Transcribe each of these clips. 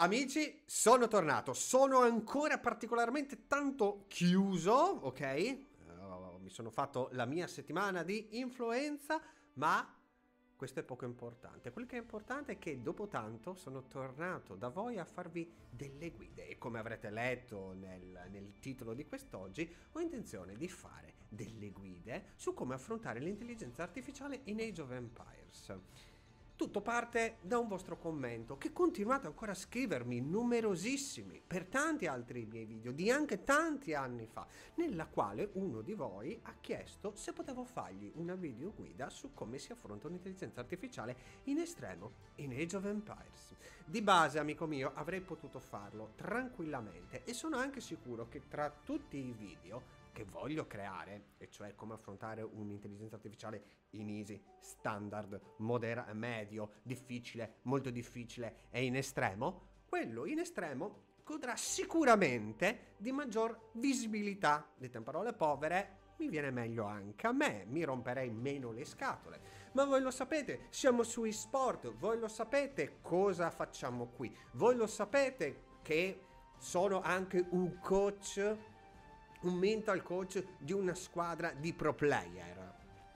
Amici, sono tornato, sono ancora particolarmente tanto chiuso, ok? Mi sono fatto la mia settimana di influenza, ma questo è poco importante. Quel che è importante è che dopo tanto sono tornato da voi a farvi delle guide e come avrete letto nel titolo di quest'oggi, ho intenzione di fare delle guide su come affrontare l'intelligenza artificiale in Age of Empires. Tutto parte da un vostro commento che continuate ancora a scrivermi, numerosissimi, per tanti altri miei video di anche tanti anni fa, nella quale uno di voi ha chiesto se potevo fargli una video guida su come si affronta un'intelligenza artificiale in estremo in Age of Empires. Di base, amico mio, avrei potuto farlo tranquillamente e sono anche sicuro che tra tutti i video che voglio creare, e cioè come affrontare un'intelligenza artificiale in easy, standard, medio, difficile, molto difficile e in estremo, quello in estremo godrà sicuramente di maggior visibilità. Dette in parole povere, mi viene meglio anche a me, mi romperei meno le scatole. Ma voi lo sapete, siamo su eSport, voi lo sapete cosa facciamo qui, voi lo sapete che sono anche un coach, un mental coach di una squadra di pro player.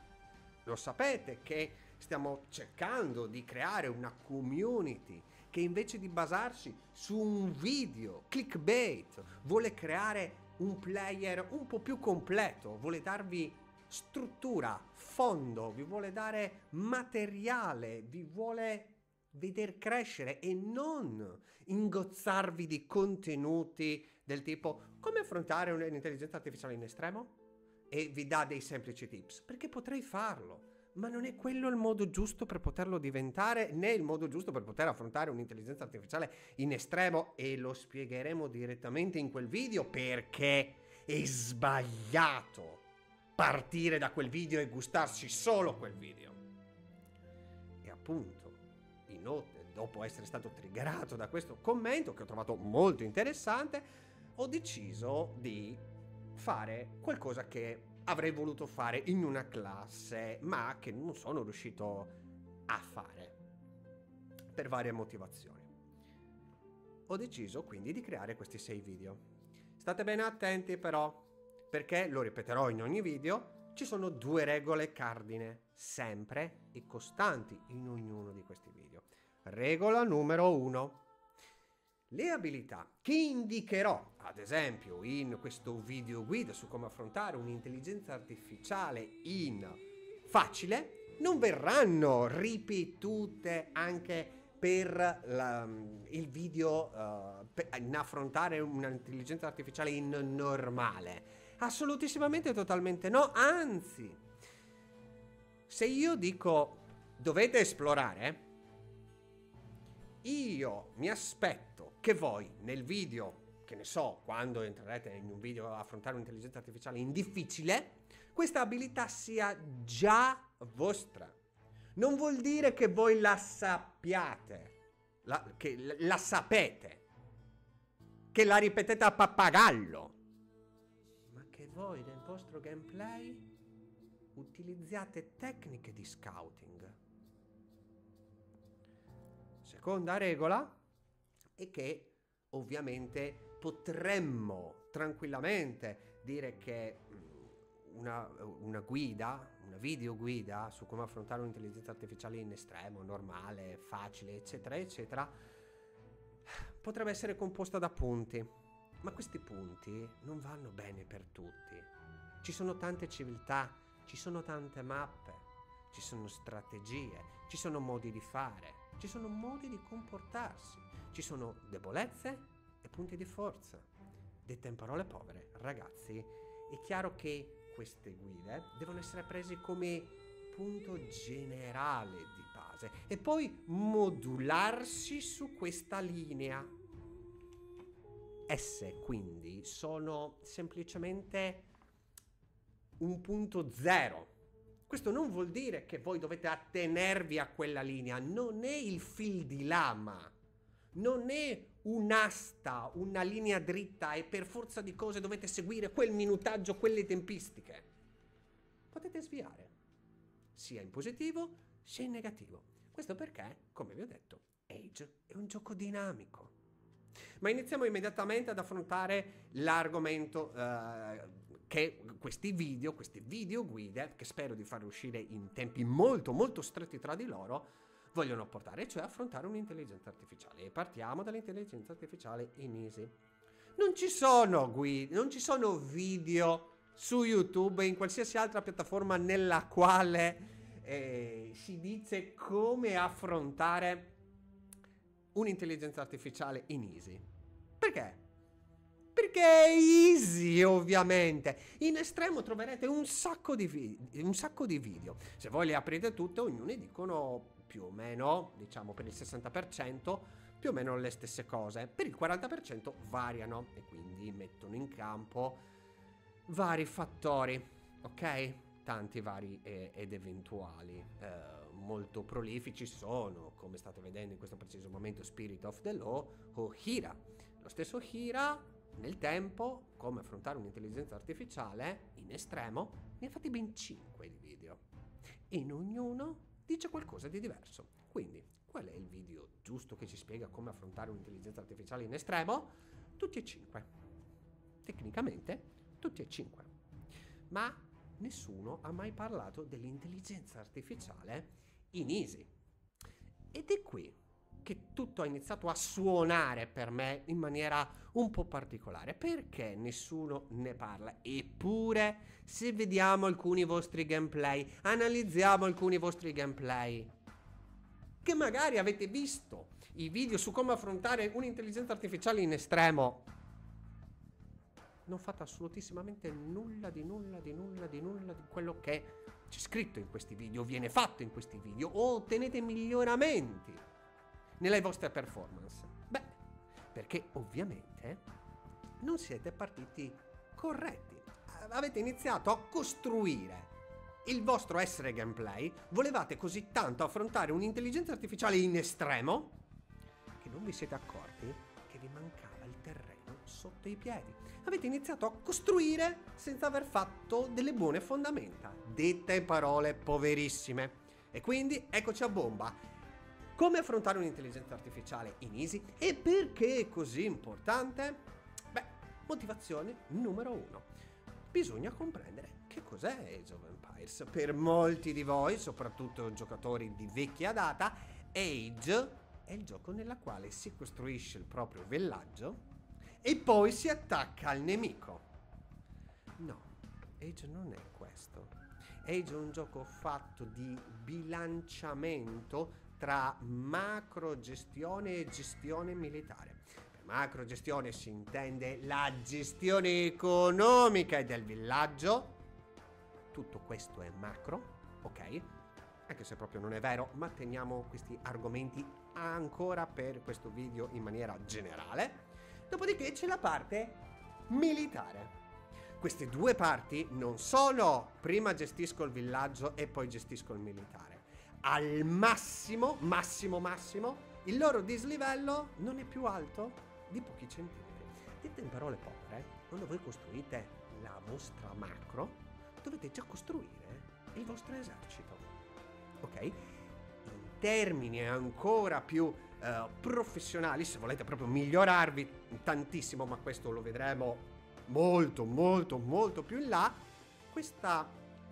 Lo sapete che stiamo cercando di creare una community che invece di basarsi su un video clickbait vuole creare un player un po' più completo, vuole darvi struttura, fondo, vi vuole dare materiale, vi vuole veder crescere e non ingozzarvi di contenuti del tipo come affrontare un'intelligenza artificiale in estremo e vi dà dei semplici tips, perché potrei farlo, ma non è quello il modo giusto per poterlo diventare, né il modo giusto per poter affrontare un'intelligenza artificiale in estremo, e lo spiegheremo direttamente in quel video perché è sbagliato partire da quel video e gustarsi solo quel video. E appunto, inoltre, dopo essere stato triggerato da questo commento che ho trovato molto interessante, ho deciso di fare qualcosa che avrei voluto fare in una classe, ma che non sono riuscito a fare per varie motivazioni. Ho deciso quindi di creare questi 6 video. State bene attenti però, perché lo ripeterò in ogni video. Ci sono 2 regole cardine, sempre e costanti in ognuno di questi video. Regola numero 1. Le abilità che indicherò, ad esempio, in questo video guida su come affrontare un'intelligenza artificiale in facile, non verranno ripetute anche per il video in affrontare un'intelligenza artificiale in normale. Assolutissimamente e totalmente no, anzi, se io dico dovete esplorare, io mi aspetto che voi nel video, che ne so, quando entrerete in un video a affrontare un'intelligenza artificiale in difficile, questa abilità sia già vostra. Non vuol dire che voi la sappiate, che la sapete, che la ripetete a pappagallo, ma che voi nel vostro gameplay utilizziate tecniche di scouting. Seconda regola è che ovviamente potremmo tranquillamente dire che una guida, una video guida su come affrontare un'intelligenza artificiale in estremo, normale, facile, eccetera, eccetera, potrebbe essere composta da punti. Ma questi punti non vanno bene per tutti. Ci sono tante civiltà, ci sono tante mappe, ci sono strategie, ci sono modi di fare, ci sono modi di comportarsi, ci sono debolezze e punti di forza. Dette in parole povere, ragazzi, è chiaro che queste guide devono essere prese come punto generale di base e poi modularsi su questa linea. Esse quindi sono semplicemente un punto zero. Questo non vuol dire che voi dovete attenervi a quella linea, non è il fil di lama, non è un'asta, una linea dritta e per forza di cose dovete seguire quel minutaggio, quelle tempistiche. Potete sviare, sia in positivo sia in negativo. Questo perché, come vi ho detto, Age è un gioco dinamico. Ma iniziamo immediatamente ad affrontare l'argomento che questi video guide, che spero di far uscire in tempi molto molto stretti tra di loro, vogliono portare, cioè affrontare un'intelligenza artificiale. E partiamo dall'intelligenza artificiale in easy. Non ci sono guide, non ci sono video su YouTube e in qualsiasi altra piattaforma nella quale si dice come affrontare un'intelligenza artificiale in easy. Perché? Perché è easy, ovviamente. In estremo troverete un sacco di video. Se voi le aprite tutte, ognuno dicono più o meno, diciamo per il 60%, più o meno le stesse cose. Per il 40% variano e quindi mettono in campo vari fattori, ok? Tanti vari ed eventuali. Molto prolifici sono, come state vedendo in questo preciso momento, Spirit of the Law o Hira. Lo stesso Hira, nel tempo, come affrontare un'intelligenza artificiale in estremo, ne ha fatti ben 5 di video. In ognuno dice qualcosa di diverso. Quindi, qual è il video giusto che ci spiega come affrontare un'intelligenza artificiale in estremo? Tutti e 5. Tecnicamente, tutti e 5. Ma nessuno ha mai parlato dell'intelligenza artificiale in easy. Ed è qui che tutto ha iniziato a suonare per me in maniera un po' particolare. Perché nessuno ne parla? Eppure, se vediamo alcuni vostri gameplay, analizziamo alcuni vostri gameplay, che magari avete visto i video su come affrontare un'intelligenza artificiale in estremo, non fate assolutissimamente nulla di quello che c'è scritto in questi video, viene fatto in questi video, o ottenete miglioramenti nelle vostre performance. Beh, perché ovviamente non siete partiti corretti. Avete iniziato a costruire il vostro essere gameplay, volevate così tanto affrontare un'intelligenza artificiale in estremo che non vi siete accorti che vi mancava il terreno sotto i piedi. Avete iniziato a costruire senza aver fatto delle buone fondamenta. Dette parole poverissime. E quindi eccoci a bomba. Come affrontare un'intelligenza artificiale in easy e perché è così importante? Beh, motivazione numero 1. Bisogna comprendere che cos'è Age of Empires. Per molti di voi, soprattutto giocatori di vecchia data, Age è il gioco nella quale si costruisce il proprio villaggio e poi si attacca al nemico. No, Age non è questo. Age è un gioco fatto di bilanciamento tra macro gestione e gestione militare. Per macro gestione si intende la gestione economica del villaggio. Tutto questo è macro, ok? Anche se proprio non è vero, ma teniamo questi argomenti ancora per questo video in maniera generale. Dopodiché c'è la parte militare. Queste due parti non sono prima gestisco il villaggio e poi gestisco il militare. Al massimo, il loro dislivello non è più alto di pochi centimetri. Dette in parole povere, quando voi costruite la vostra macro, dovete già costruire il vostro esercito. Ok? In termini ancora più professionali, se volete proprio migliorarvi tantissimo, ma questo lo vedremo molto più in là, questo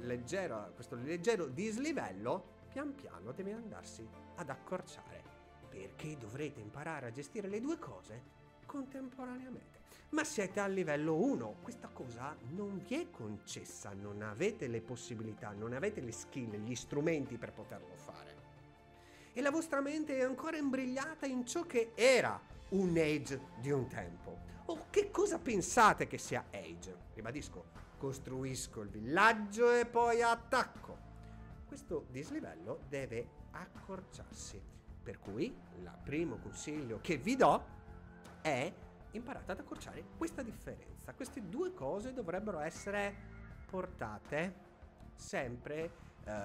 leggero dislivello pian piano deve andarsi ad accorciare, perché dovrete imparare a gestire le due cose contemporaneamente. Ma siete al livello 1, questa cosa non vi è concessa, non avete le possibilità, non avete le skill, gli strumenti per poterlo fare. E la vostra mente è ancora imbrigliata in ciò che era un Age di un tempo. O che cosa pensate che sia Age? Ribadisco, costruisco il villaggio e poi attacco. Questo dislivello deve accorciarsi, per cui il primo consiglio che vi do è imparate ad accorciare questa differenza. Queste due cose dovrebbero essere portate sempre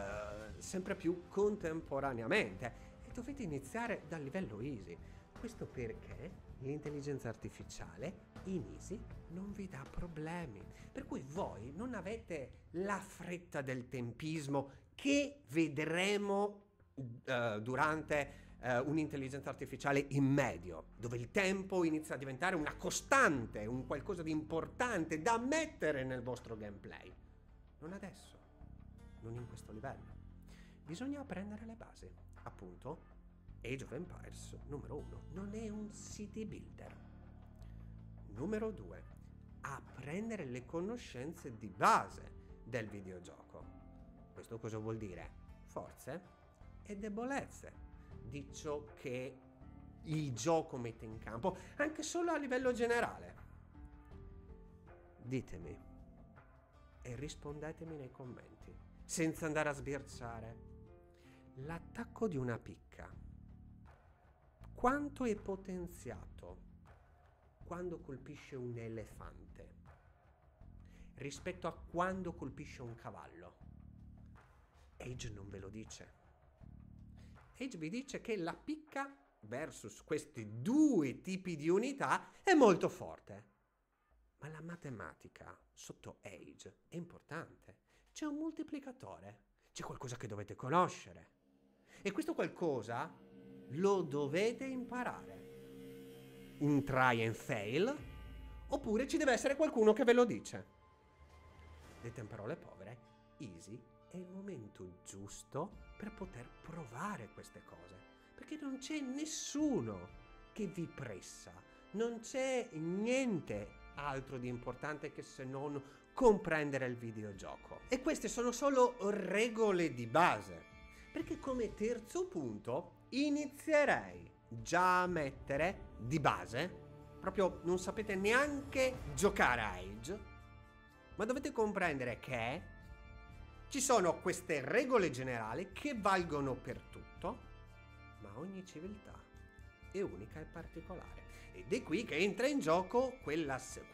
più contemporaneamente e dovete iniziare dal livello easy. Questo perché l'intelligenza artificiale in easy non vi dà problemi, per cui voi non avete la fretta del tempismo che vedremo durante un'intelligenza artificiale in medio, dove il tempo inizia a diventare una costante, un qualcosa di importante da mettere nel vostro gameplay. Non adesso, non in questo livello. Bisogna apprendere le basi. Appunto, Age of Empires numero 1 non è un city builder. Numero 2, apprendere le conoscenze di base del videogioco. Questo cosa vuol dire? Forze e debolezze di ciò che il gioco mette in campo, anche solo a livello generale. Ditemi e rispondetemi nei commenti, senza andare a sbirciare. L'attacco di una picca, quanto è potenziato quando colpisce un elefante rispetto a quando colpisce un cavallo? Age non ve lo dice. Age vi dice che la picca versus questi due tipi di unità è molto forte. Ma la matematica sotto Age è importante. C'è un moltiplicatore, c'è qualcosa che dovete conoscere. E questo qualcosa lo dovete imparare. In try and fail, oppure ci deve essere qualcuno che ve lo dice. Dette in parole povere, Easy è il momento giusto per poter provare queste cose, perché non c'è nessuno che vi pressa, non c'è niente altro di importante che se non comprendere il videogioco. E queste sono solo regole di base, perché come terzo punto inizierei già a mettere di base, proprio non sapete neanche giocare a Age, ma dovete comprendere che ci sono queste regole generali che valgono per tutto, ma ogni civiltà è unica e particolare. Ed è qui che entra in gioco quel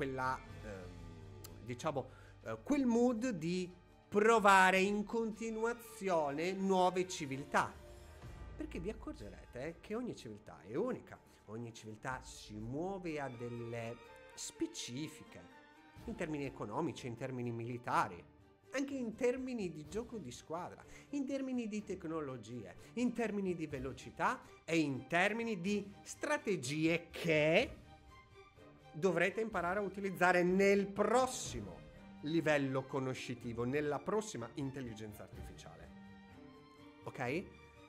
mood di provare in continuazione nuove civiltà. Perché vi accorgerete che ogni civiltà è unica, ogni civiltà si muove a delle specifiche, in termini economici, in termini militari, anche in termini di gioco di squadra, in termini di tecnologie, in termini di velocità e in termini di strategie che dovrete imparare a utilizzare nel prossimo livello conoscitivo, nella prossima intelligenza artificiale. Ok?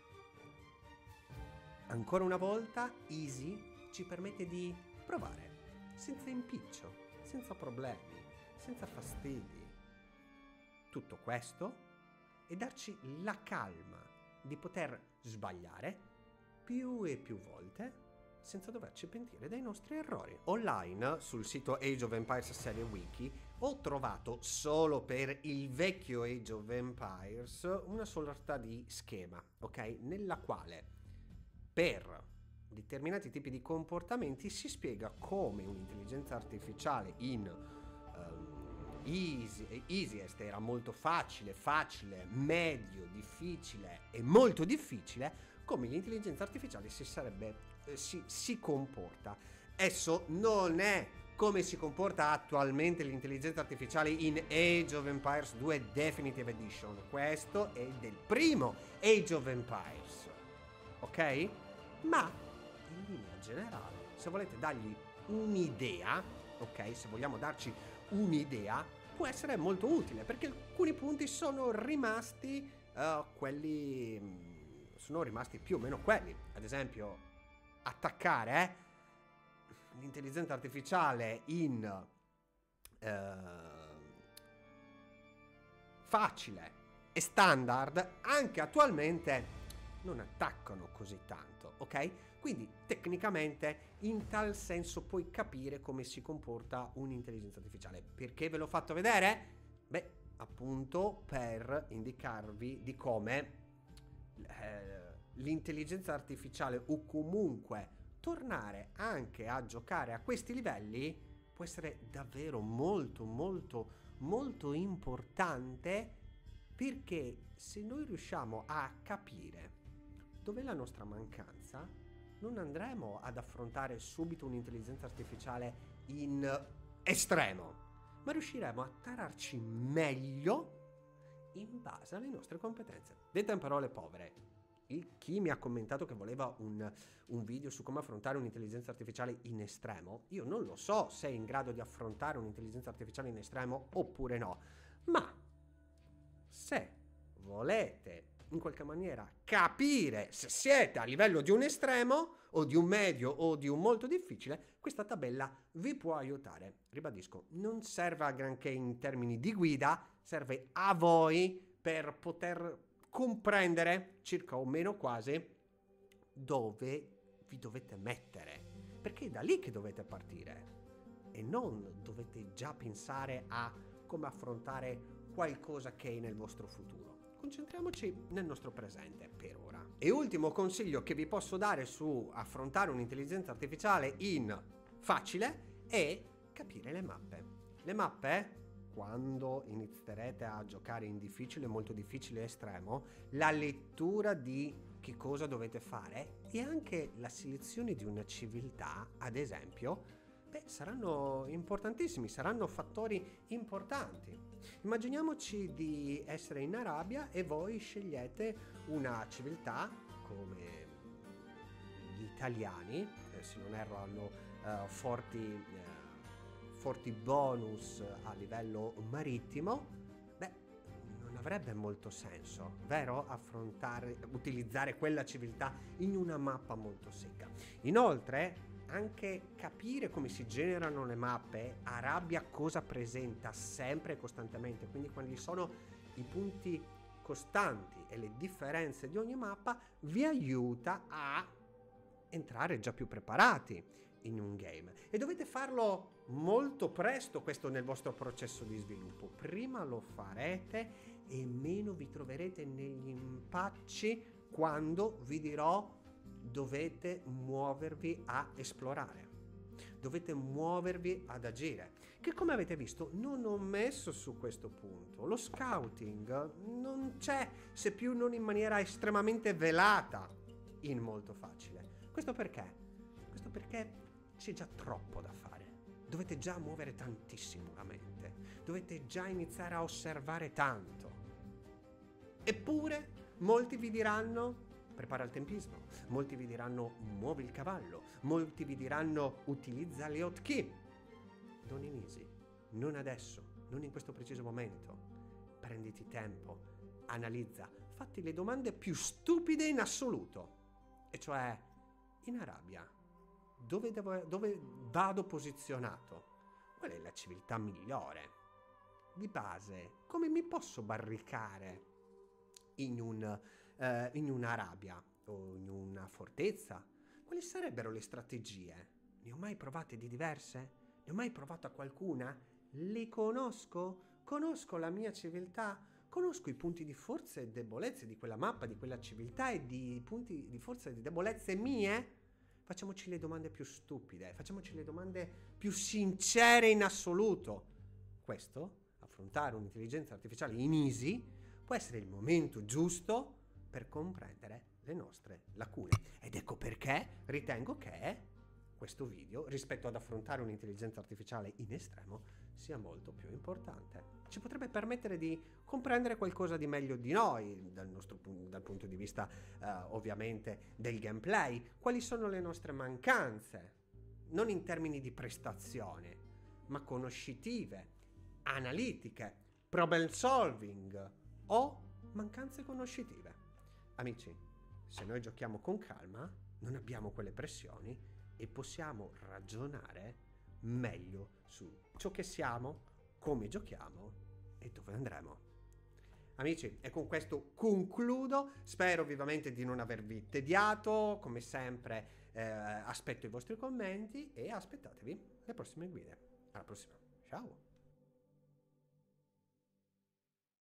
Ancora una volta, Easy ci permette di provare, senza impiccio, senza problemi, senza fastidi. Tutto questo e darci la calma di poter sbagliare più e più volte senza doverci pentire dei nostri errori. Online, sul sito Age of Empires serie wiki, ho trovato solo per il vecchio Age of Empires una sorta di schema, ok? Nella quale per determinati tipi di comportamenti si spiega come un'intelligenza artificiale in easiest era molto facile, medio, difficile e molto difficile, come l'intelligenza artificiale si comporta. Esso non è come si comporta attualmente l'intelligenza artificiale in Age of Empires 2 Definitive Edition. Questo è del primo Age of Empires, ok? Ma in linea generale, se volete dargli un'idea, ok? Se vogliamo darci un'idea, può essere molto utile, perché alcuni punti sono rimasti sono rimasti più o meno quelli. Ad esempio, attaccare l'intelligenza artificiale in facile e standard anche attualmente non attaccano così tanto, ok? Quindi tecnicamente in tal senso puoi capire come si comporta un'intelligenza artificiale. Perché ve l'ho fatto vedere? Beh, appunto per indicarvi di come l'intelligenza artificiale o comunque tornare anche a giocare a questi livelli può essere davvero molto importante, perché se noi riusciamo a capire dov'è la nostra mancanza, non andremo ad affrontare subito un'intelligenza artificiale in estremo, ma riusciremo a tararci meglio in base alle nostre competenze. Detta in parole povere, Chi mi ha commentato che voleva un video su come affrontare un'intelligenza artificiale in estremo, io non lo so se è in grado di affrontare un'intelligenza artificiale in estremo oppure no, ma se volete in qualche maniera capire se siete a livello di un estremo o di un medio o di un molto difficile, questa tabella vi può aiutare. Ribadisco, non serve a granché in termini di guida, serve a voi per poter comprendere circa o meno quasi dove vi dovete mettere, perché è da lì che dovete partire e non dovete già pensare a come affrontare qualcosa che è nel vostro futuro. Concentriamoci nel nostro presente per ora. E ultimo consiglio che vi posso dare su affrontare un'intelligenza artificiale in facile è capire le mappe. Le mappe, quando inizierete a giocare in difficile, molto difficile e estremo, la lettura di che cosa dovete fare e anche la selezione di una civiltà, ad esempio, saranno importantissimi, saranno fattori importanti. Immaginiamoci di essere in Arabia e voi scegliete una civiltà come gli italiani, se non erro hanno forti bonus a livello marittimo. Non avrebbe molto senso, vero? Utilizzare quella civiltà in una mappa molto secca. Inoltre, anche capire come si generano le mappe, Arabia cosa presenta sempre e costantemente, quindi quali sono i punti costanti e le differenze di ogni mappa, vi aiuta a entrare già più preparati in un game. E dovete farlo molto presto questo nel vostro processo di sviluppo. Prima lo farete e meno vi troverete negli impacci quando vi dirò dovete muovervi a esplorare, dovete muovervi ad agire, che come avete visto non ho messo su questo punto. Lo scouting non c'è, se più non in maniera estremamente velata in molto facile. Questo perché? Questo perché c'è già troppo da fare, dovete già muovere tantissimo la mente, dovete già iniziare a osservare tanto. Eppure molti vi diranno prepara il tempismo, molti vi diranno muovi il cavallo, molti vi diranno utilizza le hotkey. Non in easy, non adesso, non in questo preciso momento. Prenditi tempo, analizza, fatti le domande più stupide in assoluto. E cioè, in Arabia, dove vado posizionato? Qual è la civiltà migliore? Di base, come mi posso barricare in un'Arabia o in una fortezza? Quali sarebbero le strategie? Ne ho mai provate di diverse? Ne ho mai provata qualcuna? Le conosco? Conosco la mia civiltà? Conosco i punti di forza e debolezze di quella mappa, di quella civiltà e di punti di forza e di debolezze mie? Facciamoci le domande più stupide, facciamoci le domande più sincere in assoluto. Questo, affrontare un'intelligenza artificiale in easy, può essere il momento giusto per comprendere le nostre lacune. Ed ecco perché ritengo che questo video, rispetto ad affrontare un'intelligenza artificiale in estremo, sia molto più importante. Ci potrebbe permettere di comprendere qualcosa di meglio di noi, dal punto di vista ovviamente del gameplay, quali sono le nostre mancanze, non in termini di prestazione, ma conoscitive, analitiche, problem solving o mancanze conoscitive. Amici, se noi giochiamo con calma, non abbiamo quelle pressioni e possiamo ragionare meglio su ciò che siamo, come giochiamo e dove andremo. Amici, e con questo concludo. Spero vivamente di non avervi tediato. Come sempre aspetto i vostri commenti e aspettatevi le prossime guide. Alla prossima, ciao!